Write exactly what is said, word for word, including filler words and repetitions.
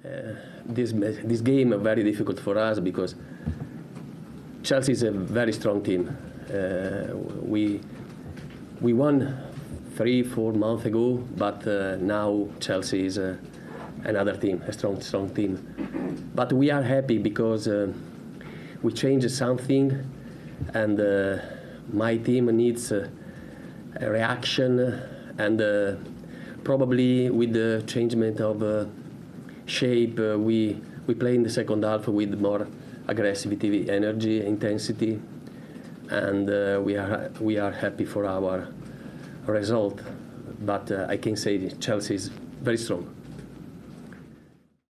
this this game is very difficult for us because Chelsea is a very strong team. Uh, we we won three, four months ago, but uh, now Chelsea is uh, another team, a strong, strong team. But we are happy because uh, we changed something, and uh, my team needs uh, a reaction, and uh, probably with the changement of uh, shape, uh, we we play in the second half with more aggressivity, energy, intensity, and uh, we are we are happy for our result. But uh, I can say Chelsea is very strong.